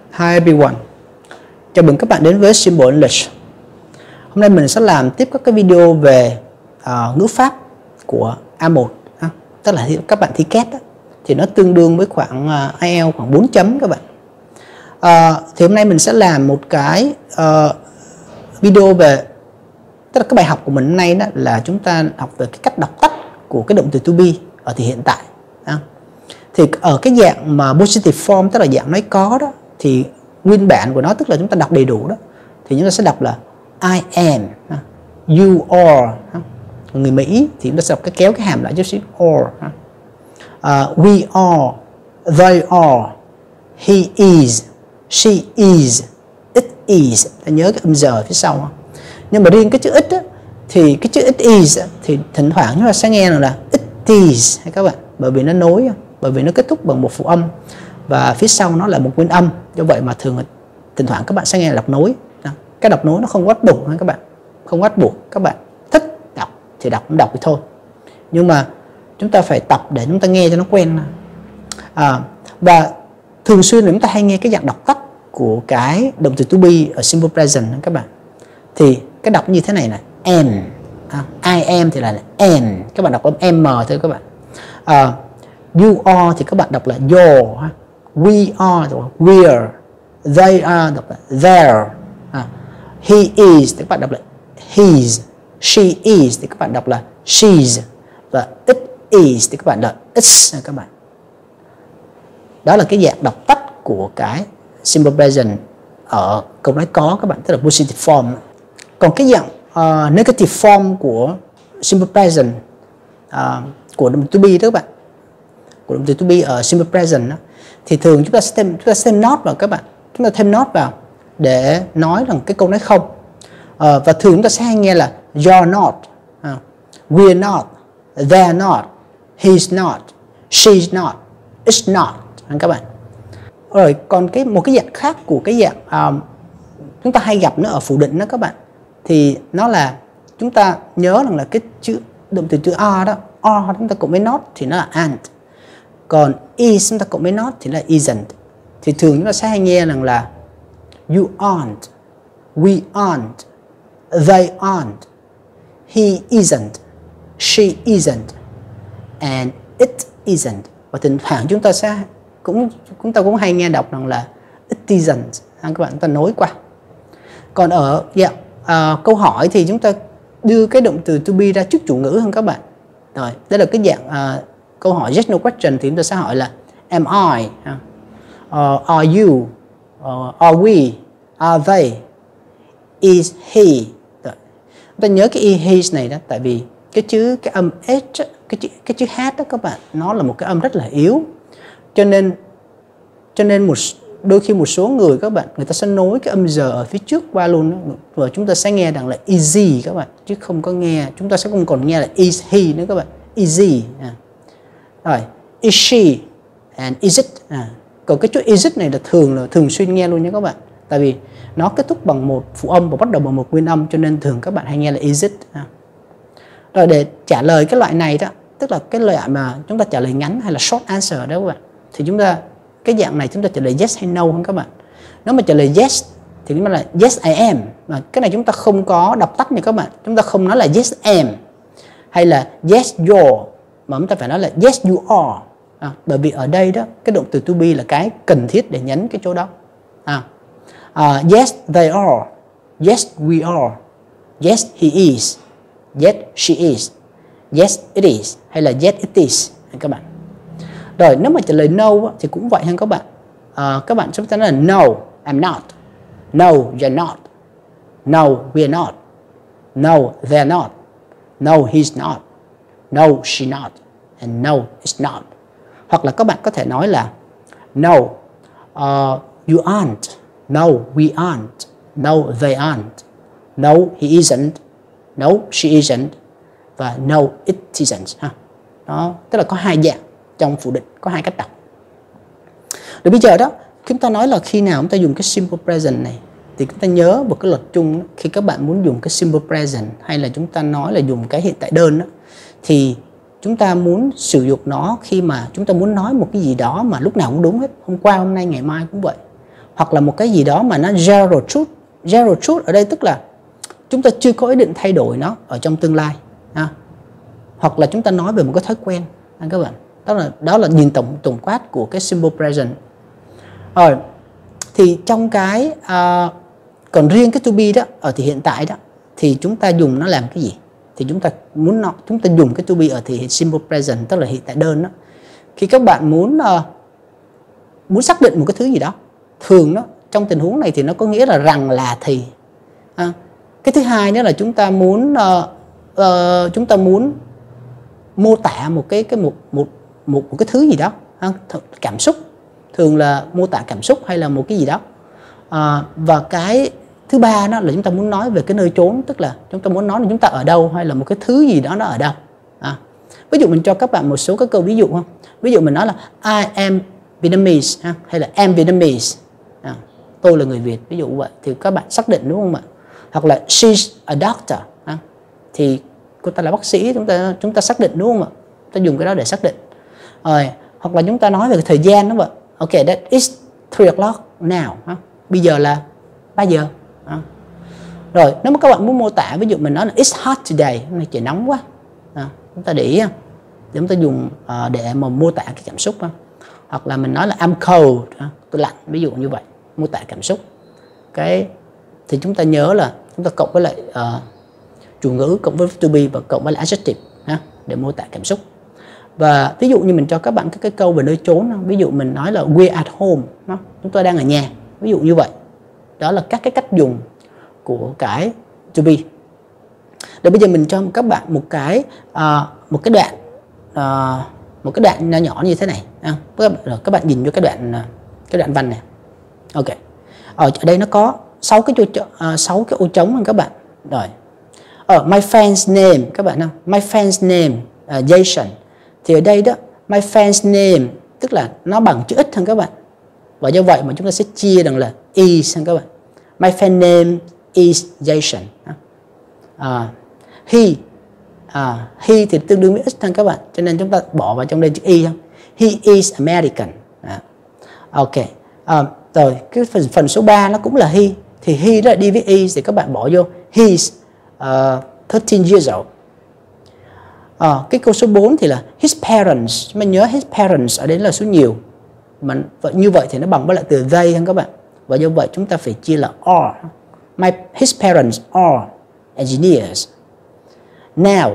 Hi everyone, chào mừng các bạn đến với Simple English. Hôm nay mình sẽ làm tiếp các cái video về ngữ pháp của A1, tức là các bạn thi CAT thì nó tương đương với khoảng IELTS khoảng 4 chấm các bạn. Thì hôm nay mình sẽ làm một cái video về, tức là cái bài học của mình hôm nay đó là chúng ta học về cái cách đọc tắt của cái động từ to be ở thì hiện tại. Thì ở cái dạng mà positive form, tức là dạng nói có đó, thì nguyên bản của nó, tức là chúng ta đọc đầy đủ đó, thì chúng ta sẽ đọc là I am, you are. Người Mỹ thì chúng ta sẽ đọc kéo cái hàm lại chút xíu, or. We are, they are, he is, she is, it is. Ta nhớ cái âm giờ phía sau không? Nhưng mà riêng cái chữ it á, thì cái chữ it is á, thì thỉnh thoảng chúng ta sẽ nghe là it is hay các bạn, bởi vì nó nối, bởi vì nó kết thúc bằng một phụ âm và phía sau nó là một nguyên âm. Do vậy mà thường thỉnh thoảng các bạn sẽ nghe đọc nối. Cái đọc nối nó không bắt buộc các bạn, không bắt buộc, các bạn thích đọc thì đọc thì thôi, nhưng mà chúng ta phải tập để chúng ta nghe cho nó quen. Và thường xuyên chúng ta hay nghe cái dạng đọc tắt của cái động từ to be ở simple present các bạn. Thì cái đọc như thế này là am, I am thì là am, các bạn đọc âm m thôi các bạn. You are thì các bạn đọc là your, we are đọc là we're, they are đọc là their, he is thì các bạn đọc là his, she is thì các bạn đọc là she's, và it is thì các bạn đọc là it's các bạn. Đó là cái dạng đọc tắt của cái simple present ở câu nói có các bạn, tức là positive form. Còn cái dạng negative form của simple present của động từ to be đó các bạn, của động từ to be ở simple present đó, thì thường chúng ta sẽ thêm not vào các bạn, chúng ta thêm not vào để nói rằng cái câu nói không. Và thường chúng ta sẽ hay nghe là you're not, we're not, they're not, he's not, she's not, it's not các bạn. Rồi còn một cái dạng khác của cái dạng chúng ta hay gặp nó ở phủ định đó các bạn, thì nó là chúng ta nhớ rằng là cái chữ động từ chữ are đó, are chúng ta cộng với not thì nó là aren't, còn is chúng ta cộng với not thì là isn't. Thì thường chúng ta sẽ hay nghe rằng là you aren't, we aren't, they aren't, he isn't, she isn't, and it isn't. Và thỉnh thoảng chúng ta cũng hay nghe đọc rằng là it isn't các bạn, chúng ta nối qua. Còn ở dạng câu hỏi thì chúng ta đưa cái động từ to be ra trước chủ ngữ hơn các bạn. Rồi, đây là cái dạng câu hỏi yes no question thì chúng ta sẽ hỏi là am I, are you, are we, are they, is he. Rồi. Chúng ta nhớ cái his này đó, tại vì cái âm h, cái chữ h đó các bạn, nó là một cái âm rất là yếu, cho nên đôi khi một số người các bạn, người ta sẽ nối cái âm giờ ở phía trước qua luôn đó. Và chúng ta sẽ nghe rằng là easy các bạn, chứ không có nghe, chúng ta sẽ không còn nghe là is he nữa các bạn, easy. Rồi, is she and is it. Còn cái chữ is it này là thường xuyên nghe luôn nha các bạn, tại vì nó kết thúc bằng một phụ âm và bắt đầu bằng một nguyên âm, cho nên thường các bạn hay nghe là is it. Rồi để trả lời cái loại này đó, tức là cái loại mà chúng ta trả lời ngắn hay là short answer đó các bạn, thì chúng ta cái dạng này chúng ta trả lời yes hay no không các bạn. Nếu mà trả lời yes thì chúng ta là yes I am, mà cái này chúng ta không có đọc tắt nha các bạn, chúng ta không nói là yes am hay là yes your, mà chúng ta phải nói là yes you are. Bởi vì ở đây đó, cái động từ to be là cái cần thiết để nhấn cái chỗ đó. Yes they are, yes we are, yes he is, yes she is, yes it is hay là yes it is các bạn. Rồi nếu mà trả lời no thì cũng vậy hơn các bạn. Các bạn sẽ nói là no I'm not, no you're not, no we're not, no they're not, no he's not, no she's not, and no it's not. Hoặc là các bạn có thể nói là no you aren't, no we aren't, no they aren't, no he isn't, no she isn't, và no it isn't. Đó, tức là có hai dạng trong phủ định, có hai cách đọc. Rồi bây giờ đó, chúng ta nói là khi nào chúng ta dùng cái simple present này thì chúng ta nhớ một cái luật chung, khi các bạn muốn dùng cái simple present hay là chúng ta nói là dùng cái hiện tại đơn đó, thì chúng ta muốn sử dụng nó khi mà chúng ta muốn nói một cái gì đó mà lúc nào cũng đúng hết, hôm qua hôm nay ngày mai cũng vậy, hoặc là một cái gì đó mà nó general truth. General truth ở đây tức là chúng ta chưa có ý định thay đổi nó ở trong tương lai, hoặc là chúng ta nói về một cái thói quen các bạn. Đó là nhìn tổng quát của cái symbol present. Rồi thì trong cái còn riêng cái to be đó ở thì hiện tại đó thì chúng ta dùng nó làm cái gì? Thì chúng ta dùng cái to be ở thì symbol present, tức là hiện tại đơn đó. Khi các bạn muốn xác định một cái thứ gì đó, thường đó trong tình huống này thì nó có nghĩa là rằng là thì. Cái thứ hai nữa là chúng ta muốn mô tả một cái thứ gì đó, cảm xúc, thường là mô tả cảm xúc hay là một cái gì đó. Và cái thứ ba đó là chúng ta muốn nói về cái nơi chốn, tức là chúng ta muốn nói là chúng ta ở đâu hay là một cái thứ gì đó nó ở đâu. Ví dụ mình cho các bạn một số các câu ví dụ không? Ví dụ mình nói là I am Vietnamese hay là am Vietnamese, tôi là người Việt, ví dụ vậy thì các bạn xác định đúng không ạ? Hoặc là she's a doctor, thì cô ta là bác sĩ, chúng ta xác định đúng không ạ? Ta dùng cái đó để xác định. Hoặc là chúng ta nói về cái thời gian đúng không ạ? Okay, that is 3 o'clock now, bây giờ là 3 giờ. Rồi nếu mà các bạn muốn mô tả, ví dụ mình nói là it's hot today, hôm nay trời nóng quá, chúng ta để ý để chúng ta dùng để mà mô tả cái cảm xúc. Hoặc là mình nói là I'm cold, tôi lạnh, ví dụ như vậy, mô tả cảm xúc. Thì chúng ta nhớ là chúng ta cộng với lại chủ ngữ, cộng với to be và cộng với lại adjective để mô tả cảm xúc. Và ví dụ như mình cho các bạn cái câu về nơi chốn, ví dụ mình nói là we're at home, chúng tôi đang ở nhà, ví dụ như vậy. Đó là các cái cách dùng của cái to be. Để bây giờ mình cho các bạn một cái đoạn nhỏ nhỏ như thế này. Các bạn nhìn vô cái đoạn văn này. Ok. Ở đây nó có 6 cái ô trống các bạn. Rồi. My fan's name các bạn, my fan's name Jason. Thì ở đây đó my fan's name tức là nó bằng chữ ít hơn các bạn. Và do vậy mà chúng ta sẽ chia rằng là is hơn các bạn. My fan name is Jason. He thì tương đương với ít hơn các bạn, cho nên chúng ta bỏ vào trong đây chữ y không. He is American. Ok. Rồi cái phần số 3 nó cũng là he, thì he đó là đi với is thì các bạn bỏ vô he's 13 years old. Cái câu số 4 thì là his parents. Mình nhớ his parents ở đây là số nhiều. Như vậy thì nó bằng với lại từ they hơn các bạn. Và do vậy chúng ta phải chia là are. His parents are engineers. Now,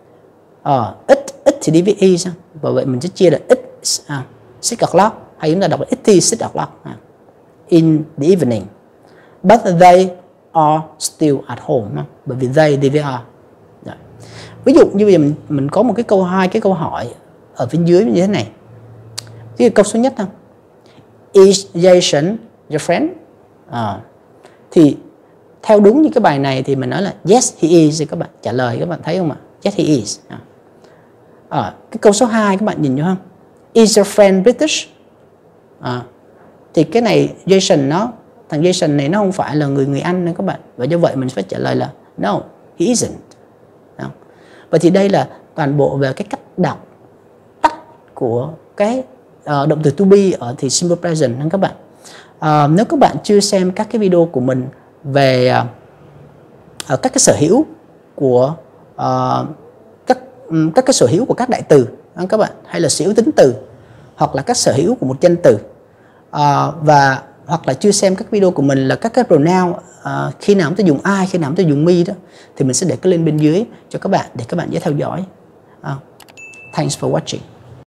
ít thì đi với is. Và vậy mình sẽ chia là it 6 o'clock. Hay chúng ta đọc là it is 6 o'clock in the evening. But they are still at home. Bởi vì they đi với are. Ví dụ như bây giờ mình có một cái câu hỏi ở phía dưới như thế này. Cái câu số nhất is Jason your friend? Thì theo đúng như cái bài này thì mình nói là yes he is, thì các bạn trả lời, các bạn thấy không ạ? Yes he is. Cái câu số 2 các bạn nhìn vô không? Is your friend British? Thì cái này thằng Jason này nó không phải là người Anh nữa các bạn. Và do vậy mình phải trả lời là no, he isn't. Và thì đây là toàn bộ về cái cách đọc tắt của cái động từ to be ở thì simple present các bạn. Nếu các bạn chưa xem các cái video của mình về các cái sở hữu của các cái sở hữu của các đại từ các bạn, hay là sở hữu tính từ, hoặc là các sở hữu của một danh từ, và hoặc là chưa xem các video của mình là các cái pronoun, khi nào chúng ta dùng I, khi nào chúng ta dùng me đó, thì mình sẽ để cái link bên dưới cho các bạn để các bạn dễ theo dõi. Thanks for watching.